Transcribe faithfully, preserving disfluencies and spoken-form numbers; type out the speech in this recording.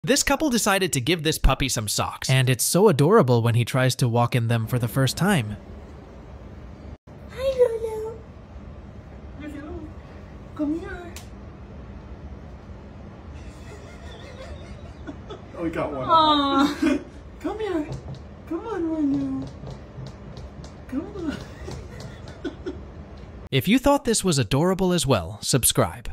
This couple decided to give this puppy some socks, and it's so adorable when he tries to walk in them for the first time. Hi, Lulu. Lulu, come here. Oh, we got one. Aww. Come here. Come on, Lulu. Come on. If you thought this was adorable as well, subscribe.